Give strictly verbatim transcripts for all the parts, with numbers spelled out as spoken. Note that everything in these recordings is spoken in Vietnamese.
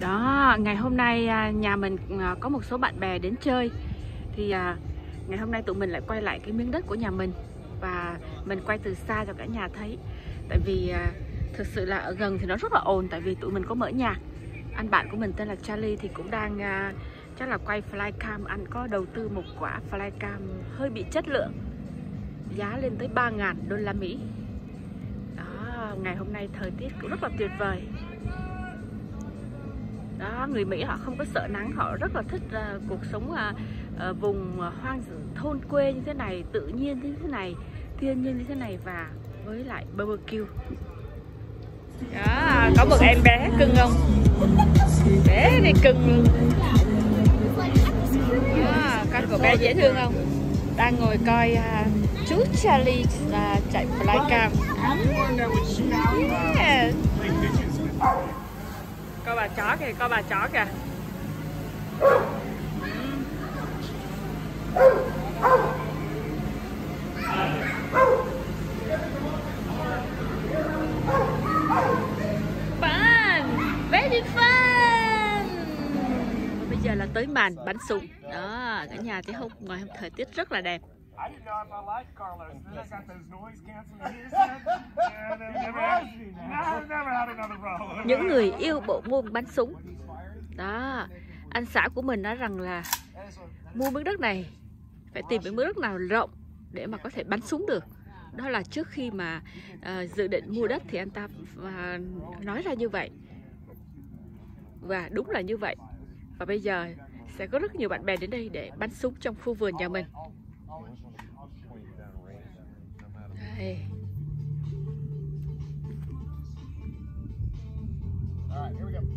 Đó, ngày hôm nay nhà mình có một số bạn bè đến chơi. Thì ngày hôm nay tụi mình lại quay lại cái miếng đất của nhà mình. Và mình quay từ xa cho cả nhà thấy. Tại vì thực sự là ở gần thì nó rất là ồn. Tại vì tụi mình có mở nhạc. Anh bạn của mình tên là Charlie thì cũng đang chắc là quay flycam. Anh có đầu tư một quả flycam hơi bị chất lượng, giá lên tới ba ngàn đô la Mỹ. Đó, ngày hôm nay thời tiết cũng rất là tuyệt vời. Đó, người Mỹ họ không có sợ nắng, họ rất là thích uh, cuộc sống uh, uh, vùng hoang thôn quê như thế này, tự nhiên như thế này, thiên nhiên như thế này và với lại barbecue. Đó, có một em bé cưng không? Bé này cưng luôn. Đó, con của bé dễ thương không? Đang ngồi coi uh, chú Charlie uh, chạy flycam. Yeah. Coi bà chó kìa, coi bà chó kìa. Fun, very fun. Bây giờ là tới màn bắn súng. Đó, cả nhà thấy không? Ngoài thời tiết rất là đẹp. Những người yêu bộ môn bắn súng. Đó, anh xã của mình nói rằng là mua miếng đất này phải tìm miếng đất nào rộng để mà có thể bắn súng được. Đó là trước khi mà uh, dự định mua đất thì anh ta uh, nói ra như vậy. Và đúng là như vậy. Và bây giờ sẽ có rất nhiều bạn bè đến đây để bắn súng trong khu vườn nhà mình. Đây. All right, here we go.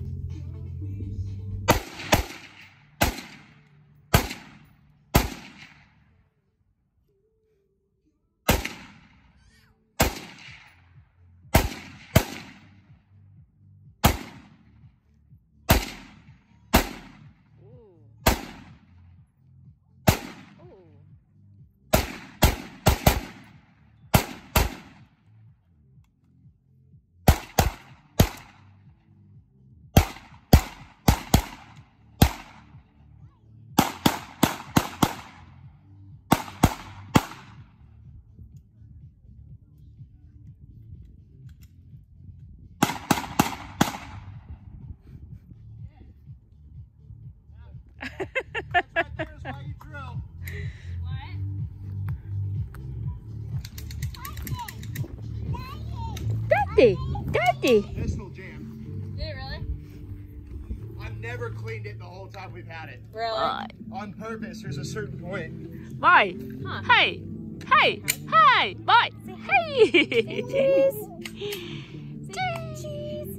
Daddy, Daddy. Pistol jam. Did it really? I've never cleaned it the whole time we've had it. Really? Uh, On purpose. There's a certain point. Boy, Huh. hey, hey, hey, boy, hey. Cheese. Cheese. Cheese.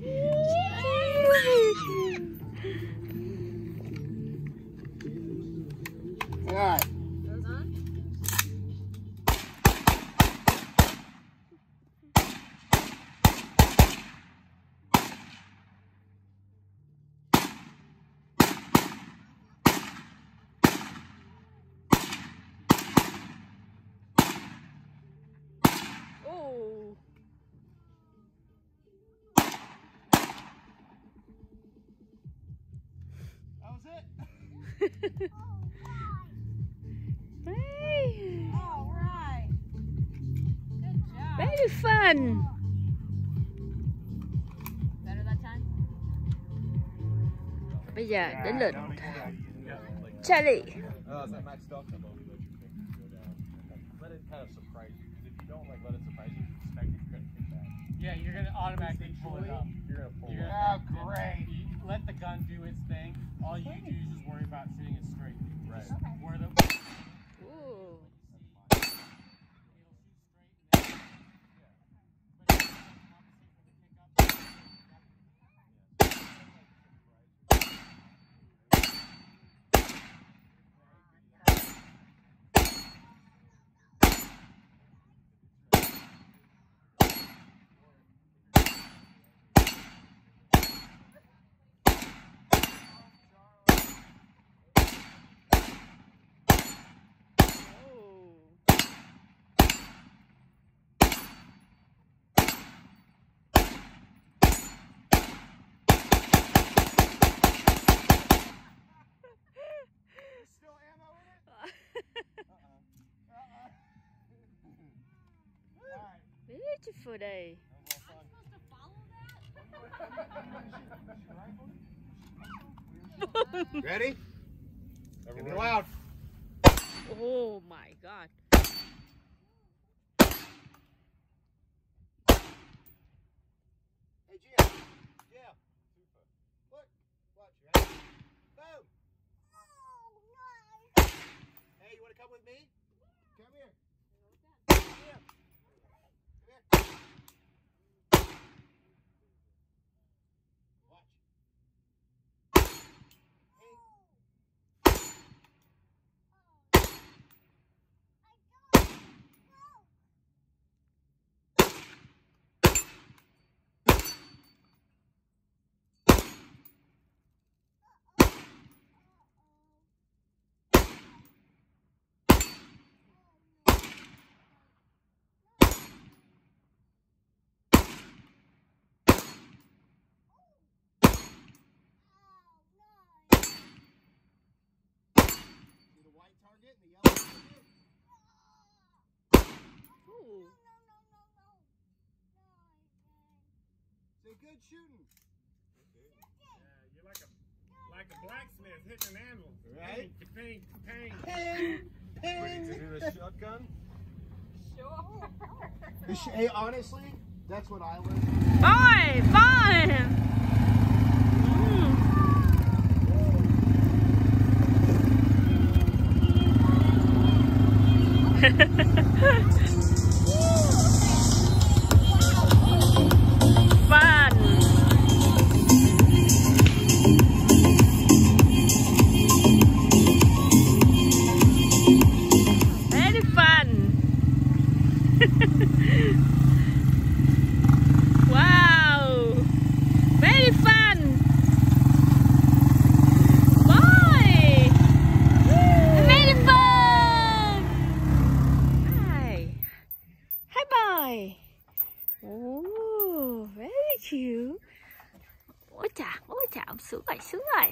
All right. Goes on. Oh. That was it. Hey. All right. Good job. Very fun. Better that time? Bây giờ đến lượt Charlie. Oh, is that maxed out? Let it kind of surprise you, because if you don't like let it surprise you, you expect it, you're gonna kick back. Yeah, you're gonna automatically pull it up. You're gonna pull You're it gonna, up. Oh, great. You let the gun do its thing. All you do is just worry about shooting it straight. Right. Okay. Where the Ooh. beautiful day. Ready? Give me loud. Oh my God. Hey, Jim. Jim. Look. Watch. Ready? Boom. Hey, you want to come with me? Come here. Jim. Come here. Watch. See the white target and the yellow target? Ooh. Say good shooting. Yeah, you're like a like a blacksmith hitting an anvil. Right? Ping, ping, ping. Ping. Ping. Ready to do the shotgun? Sure. The sh- Hey, honestly, that's what I learned. Fine, fine. Fun. Very fun. Wow. Very fun. Boy. Very fun. Hi. Hi, boy. Oh, very cute. Ôi chà, ôi chà, ông sướng rồi, sướng rồi.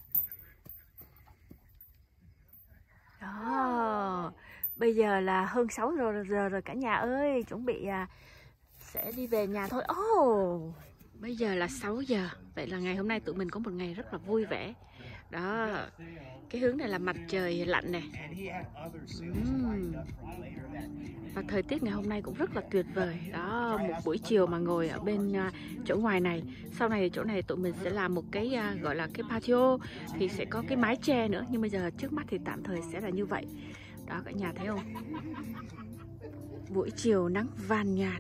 Đó. Bây giờ là hơn sáu giờ, giờ rồi cả nhà ơi. Chuẩn bị à, sẽ đi về nhà thôi. Oh, bây giờ là sáu giờ. Vậy là ngày hôm nay tụi mình có một ngày rất là vui vẻ. Đó. Cái hướng này là mặt trời lạnh nè. Uhm. Và thời tiết ngày hôm nay cũng rất là tuyệt vời. Đó, một buổi chiều mà ngồi ở bên uh, chỗ ngoài này. Sau này chỗ này tụi mình sẽ làm một cái uh, gọi là cái patio. Thì sẽ có cái mái che nữa. Nhưng bây giờ trước mắt thì tạm thời sẽ là như vậy. Đó, cả nhà thấy không? Buổi chiều nắng vàng nhạt,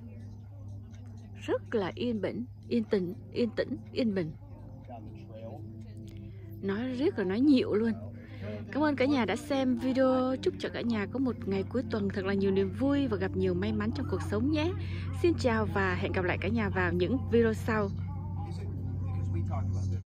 rất là yên bình, yên tĩnh, yên tĩnh, yên bình. Nói riết rồi nói nhiều luôn. Cảm ơn cả nhà đã xem video. Chúc cho cả nhà có một ngày cuối tuần thật là nhiều niềm vui và gặp nhiều may mắn trong cuộc sống nhé. Xin chào và hẹn gặp lại cả nhà vào những video sau.